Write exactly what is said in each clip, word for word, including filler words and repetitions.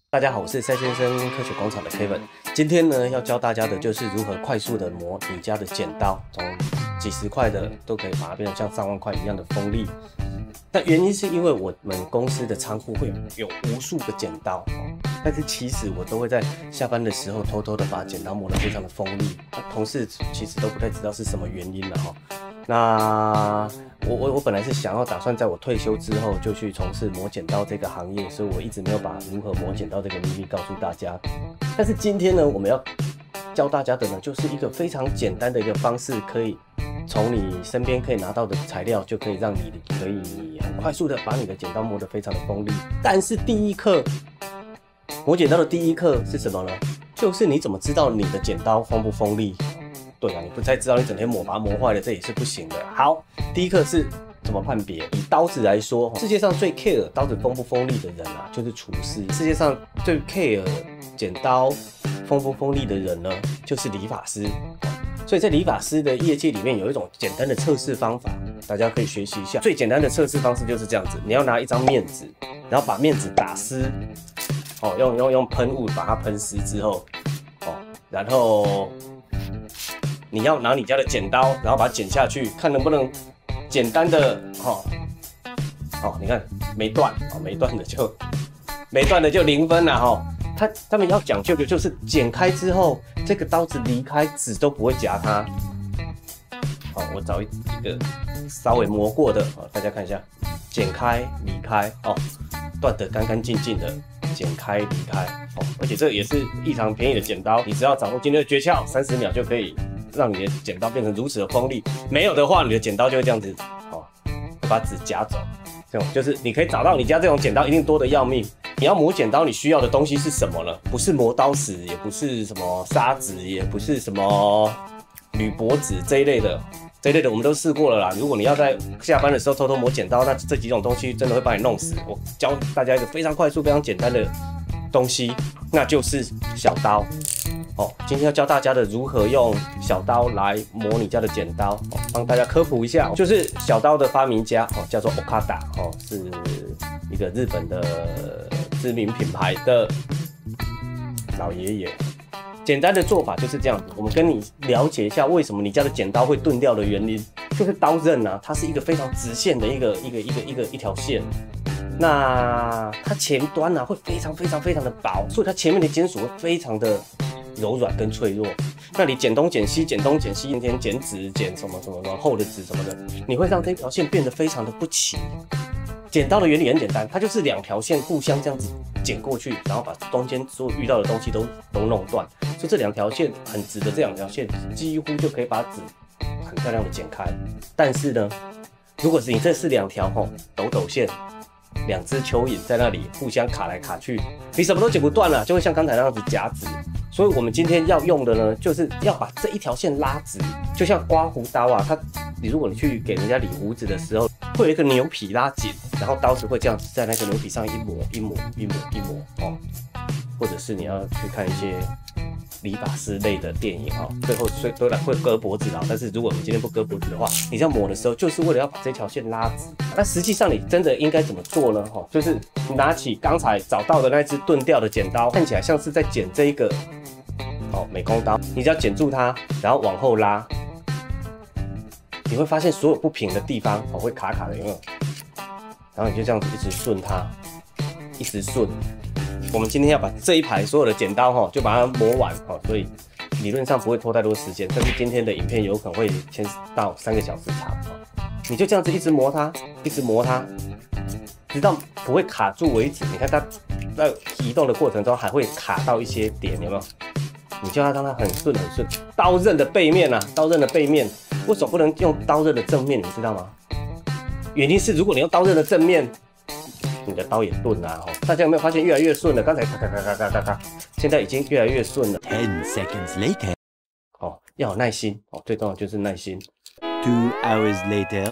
大家好，我是赛先生科学工厂的 Kevin。今天呢，要教大家的就是如何快速的磨你家的剪刀，从几十块的都可以把它变成像上万块一样的锋利。那原因是因为我们公司的仓库会有无数个剪刀，但是其实我都会在下班的时候偷偷的把剪刀磨得非常的锋利。那同事其实都不太知道是什么原因了哈。那我我我本来是想要打算在我退休之后就去从事磨剪刀这个行业，所以我一直没有把如何磨剪刀这个秘密告诉大家。但是今天呢，我们要教大家的呢，就是一个非常简单的一个方式，可以从你身边可以拿到的材料，就可以让你可以很快速的把你的剪刀磨得非常的锋利。但是第一课，磨剪刀的第一课是什么呢？就是你怎么知道你的剪刀锋不锋利？对啊，你不太知道，你整天磨把它磨坏了，这也是不行的。好，第一课是怎么判别？以刀子来说，世界上最 care 刀子锋不锋利的人啊，就是厨师。世界上最 care 剪刀锋不锋利的人呢，就是理发师。所以在理发师的业界里面，有一种简单的测试方法，大家可以学习一下。最简单的测试方式就是这样子：你要拿一张面纸，然后把面纸打湿，哦，用用用喷雾把它喷湿之后，哦，然后你要拿你家的剪刀，然后把它剪下去，看能不能简单的，哦，哦，你看没断，哦，没断的就没断的就零分了哈。哦他他们要讲究的就是剪开之后，这个刀子离开纸都不会夹它。好，我找一个稍微磨过的，大家看一下，剪开离开哦，断得干干净净的，剪开离开哦，而且这也是异常便宜的剪刀，你只要掌握今天的诀窍，三十秒就可以让你的剪刀变成如此的锋利。没有的话，你的剪刀就会这样子哦，会把纸夹走。这种就是你可以找到你家这种剪刀一定多得要命。你要磨剪刀，你需要的东西是什么呢？不是磨刀石，也不是什么砂纸，也不是什么铝箔纸这一类的，这一类的我们都试过了啦。如果你要在下班的时候偷偷磨剪刀，那这几种东西真的会把你弄死。我教大家一个非常快速、非常简单的东西，那就是小刀。哦，今天要教大家的如何用小刀来磨你家的剪刀，哦，帮大家科普一下，就是小刀的发明家哦，叫做 Okada 哦，是一个日本的知名品牌的老爷爷。简单的做法就是这样子，我们跟你了解一下为什么你家的剪刀会钝掉的原因，就是刀刃啊，它是一个非常直线的一个一个一个一个一条线。那它前端呢，啊，会非常非常非常的薄，所以它前面的金属会非常的柔软跟脆弱。那你剪东剪西，剪东剪西，今天剪纸，剪什么什么什么厚的纸什么的，你会让这条线变得非常的不齐。剪刀的原理很简单，它就是两条线互相这样子剪过去，然后把中间所有遇到的东西都都弄断。所以这两条线很直的这两条线，几乎就可以把纸很漂亮的剪开。但是呢，如果是你这是两条吼抖抖线，两只蚯蚓在那里互相卡来卡去，你什么都剪不断了，就会像刚才那样子夹直。所以我们今天要用的呢，就是要把这一条线拉直，就像刮胡刀啊，它你如果你去给人家理胡子的时候，会有一个牛皮拉紧，然后刀子会这样子在那个牛皮上一抹一抹一抹一抹哦，或者是你要去看一些理发师类的电影哦，最后虽虽然会割脖子啦，但是如果你今天不割脖子的话，你这样磨的时候，就是为了要把这条线拉直。那实际上你真的应该怎么做呢？哦，就是拿起刚才找到的那只钝掉的剪刀，看起来像是在剪这一个哦美工刀，你只要剪住它，然后往后拉，你会发现所有不平的地方哦会卡卡的，有没有？然后你就这样子一直顺它，一直顺。我们今天要把这一排所有的剪刀哈，就把它磨完哦，所以理论上不会拖太多时间。但是今天的影片有可能会先到三个小时长哦，你就这样子一直磨它，一直磨它，直到不会卡住为止。你看它在移动的过程中还会卡到一些点，有没有？你就要让它很顺很顺。刀刃的背面啊，刀刃的背面，为什么不能用刀刃的正面？你知道吗？原因是如果你用刀刃的正面，你的刀也钝啊！哦，大家有没有发现越来越顺了？刚才咔咔咔咔咔咔咔，现在已经越来越顺了。 Ten seconds later， 哦，要有耐心哦，最重要的就是耐心。 Two hours later，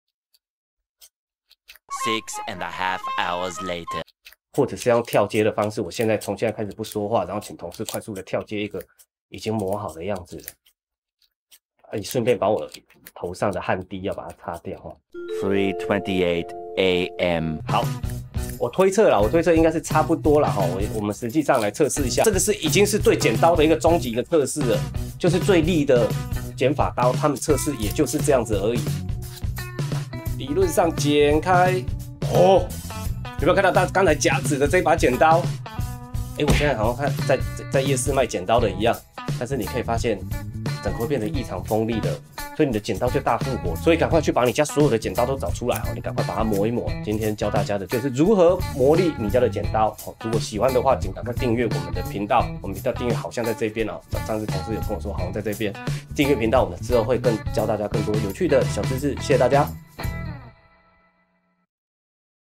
Six and a half hours later， 或者是用跳接的方式，我现在从现在开始不说话，然后请同事快速的跳接一个已经磨好的样子。啊，你顺便把我头上的汗滴要把它擦掉哦。 three twenty-eight a m 好， 我推测啦，我推测应该是差不多啦哈。我我们实际上来测试一下，这个是已经是对剪刀的一个终极的测试了，就是最利的剪法刀，他们测试也就是这样子而已。理论上剪开，哦，有没有看到他刚才夹子的这把剪刀？哎，我现在好像看在在夜市卖剪刀的一样，但是你可以发现，整个会变得异常锋利的。所以你的剪刀就大复活，所以赶快去把你家所有的剪刀都找出来哦，你赶快把它磨一磨。今天教大家的就是如何磨砺你家的剪刀哦。如果喜欢的话，请赶快订阅我们的频道。我们频道订阅好像在这边哦，上次同事有跟我说好像在这边订阅频道，我们之后会更教大家更多有趣的小知识。谢谢大家。